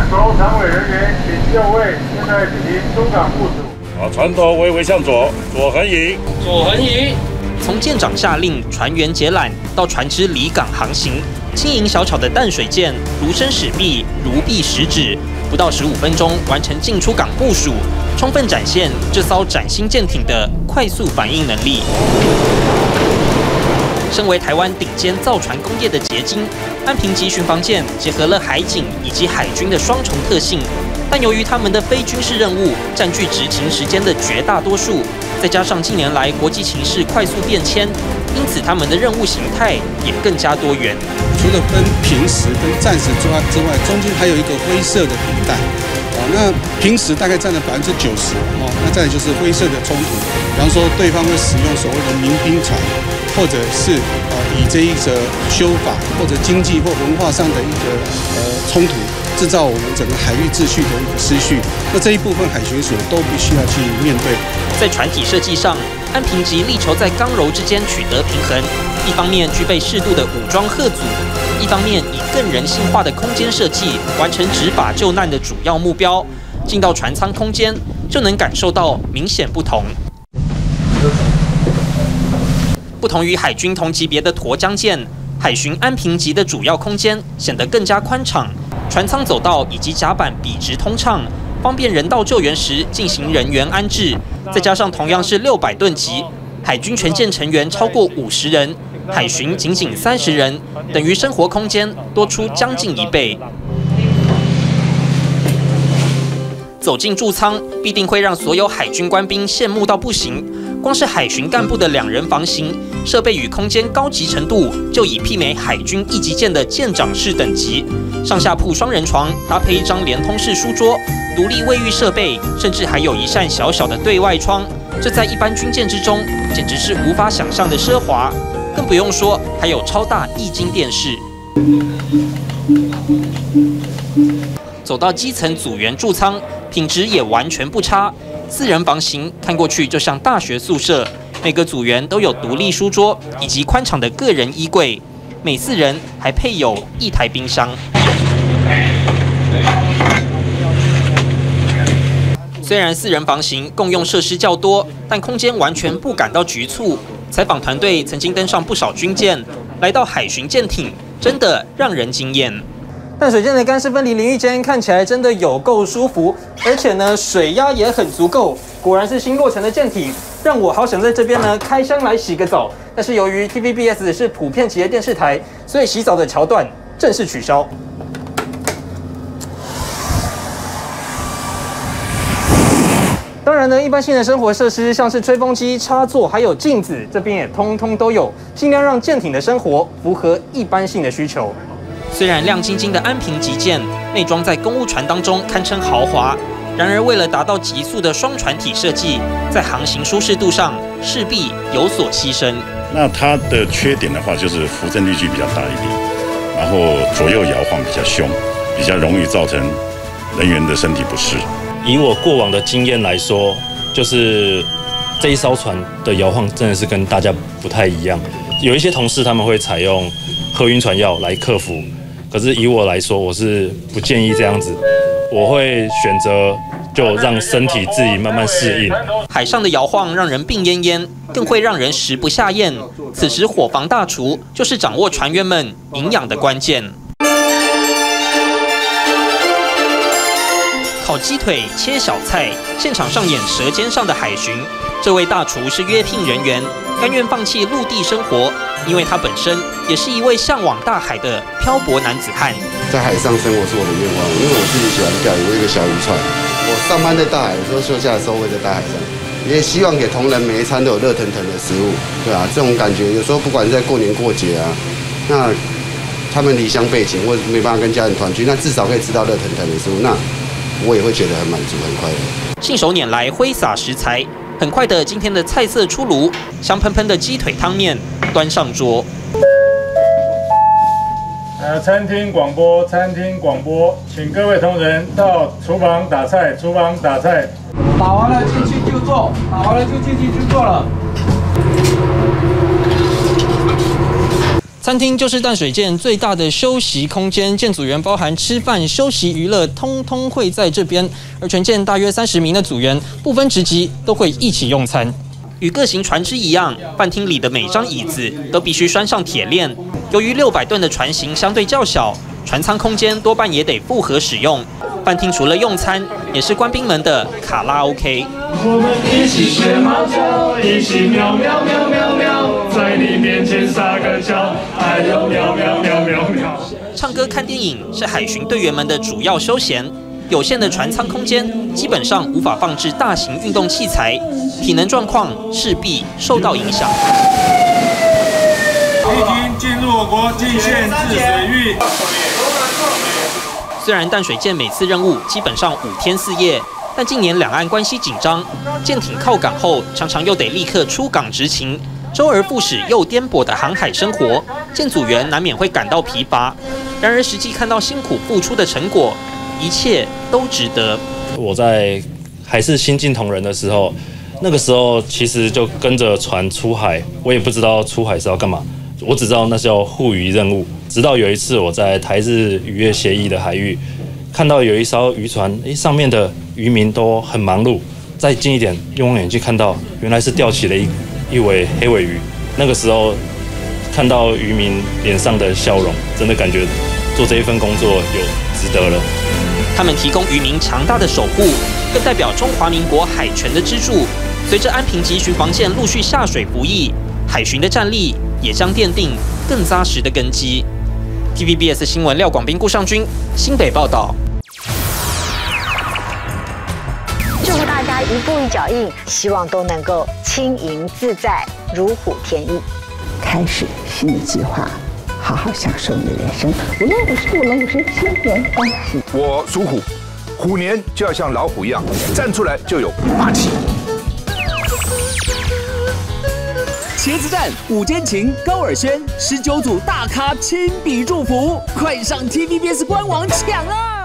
轴常委人员请就位，现在进行中港部署。 船头微微向左，左横移， 左横移。 从舰长下令船员解缆到船只离港航行，轻盈小巧的淡水舰如身使臂，如臂使指，不到15分钟完成进出港部署，充分展现这艘崭新舰艇的快速反应能力。身为台湾顶尖造船工业的结晶，安平级巡防舰结合了海警以及海军的双重特性，但由于他们的非军事任务占据执勤时间的绝大多数，再加上近年来国际情势快速变迁，因此他们的任务形态也更加多元。 除了分平时跟战时之外，中间还有一个灰色的地带。那平时大概占了90%哦，那再来就是灰色的冲突，比方说对方会使用所谓的民兵船，或者是以这一个修法或者经济或文化上的一个冲突，制造我们整个海域秩序的一个失序。那这一部分海巡署都必须要去面对。 在船体设计上，安平级力求在刚柔之间取得平衡，一方面具备适度的武装嚇阻，一方面以更人性化的空间设计完成执法救难的主要目标。进到船舱空间，就能感受到明显不同。不同于海军同级别的沱江舰，海巡安平级的主要空间显得更加宽敞，船舱走道以及甲板笔直通畅，方便人道救援时进行人员安置。再加上同样是600吨级，海军全舰成员超过50人，海巡仅30人，等于生活空间多出将近1倍。走进驻舱，必定会让所有海军官兵羡慕到不行。光是海巡干部的2人房型，设备与空间高级程度就已媲美海军1级舰的舰长室等级。上下铺双人床，搭配一张连通式书桌，独立卫浴设备，甚至还有一扇小小的对外窗。这在一般军舰之中，简直是无法想象的奢华。更不用说还有超大液晶电视。走到基层组员驻舱，品质也完全不差。4人房型看过去就像大学宿舍，每个组员都有独立书桌以及宽敞的个人衣柜，每4人还配有1台冰箱。虽然4人房型共用设施较多，但空间完全不感到局促。采访团队曾经登上不少军舰，来到海巡舰艇，真的让人惊艳。淡水舰的干湿分离淋浴间看起来真的有够舒服，而且呢水压也很足够，果然是新落成的舰艇，让我好想在这边呢开箱来洗个澡。但是由于 TVBS 是普遍级的电视台，所以洗澡的桥段正式取消。当然呢，一般性的生活设施像是吹风机、插座还有镜子，这边也通通都有，尽量让舰艇的生活符合一般性的需求。虽然亮晶晶的安平级舰内装在公务船当中堪称豪华，然而为了达到极速的双船体设计，在航行舒适度上势必有所牺牲。 那它的缺点的话，就是浮震力矩比较大一点，然后左右摇晃比较凶，比较容易造成人员的身体不适。 以我过往的经验来说，就是这一艘船的摇晃真的是跟大家不太一样。有一些同事他们会采用喝晕船药来克服。可是以我来说，我是不建议这样子，我会选择就让身体自己慢慢适应。 海上的摇晃让人病恹恹，更会让人食不下咽。此时伙房大厨就是掌握船员们营养的关键。烤鸡腿、切小菜，现场上演舌尖上的海巡。这位大厨是约聘人员，甘愿放弃陆地生活，因为他本身也是一位向往大海的漂泊男子汉。 在海上生活是我的愿望，因为我自己喜欢钓鱼，我有一个小渔船。我上班在大海的时候，休假的时候会在大海上，也希望给同仁每一餐都有热腾腾的食物，对啊，这种感觉有时候不管是在过年过节啊，那他们离乡背井或没办法跟家人团聚，那至少可以吃到热腾腾的食物，那我也会觉得很满足、很快乐。 信手拈来，挥洒食材，很快的，今天的菜色出炉，香喷喷的鸡腿汤面端上桌。 餐厅广播，餐厅广播，请各位同仁到厨房打菜，厨房打菜。 打完了进去就做，打完了就进去就做了。 餐厅就是淡水舰最大的休息空间，舰组员包含吃饭、休息、娱乐，通通会在这边。而全舰大约30名的组员，不分职级都会一起用餐。与各型船只一样，饭厅里的每张椅子都必须拴上铁链。由于600吨的船型相对较小，船舱空间多半也得复合使用。饭厅除了用餐，也是官兵们的卡拉 OK。 我们一起学猫叫，一起喵喵喵喵喵，在你面前撒个娇，哎呦喵喵喵喵喵。 唱歌看电影是海巡队员们的主要休闲。有限的船舱空间基本上无法放置大型运动器材，体能状况势必受到影响。 已经进入我国禁限制水域。 虽然淡水舰每次任务基本上5天4夜，但近年两岸关系紧张，舰艇靠港后常常又得立刻出港执勤，周而复始又颠簸的航海生活，舰组员难免会感到疲乏。然而实际看到辛苦付出的成果，一切都值得。 我在还是新进同仁的时候，那个时候其实就跟着船出海，我也不知道出海是要干嘛，我只知道那叫护渔任务。直到有一次我在台日渔业协议的海域，看到有一艘渔船，上面的渔民都很忙碌。再近一点，用望远镜看到，原来是钓起了一尾黑尾鱼。那个时候看到渔民脸上的笑容，真的感觉做这一份工作有值得了。 他们提供渔民强大的守护，更代表中华民国海权的支柱。随着安平级巡防舰陆续下水服役，海巡的战力也将奠定更扎实的根基。TVBS 新闻廖广斌、顾尚君新北报道。 祝福大家一步一脚印，希望都能够轻盈自在，如虎添翼。 开始新的计划。好好享受你的人生，无论50新年恭喜！ 我属虎，虎年就要像老虎一样，站出来就有霸气。 茄子蛋、午间情、高尔宣19组大咖亲笔祝福，快上 TVBS 官网抢啊！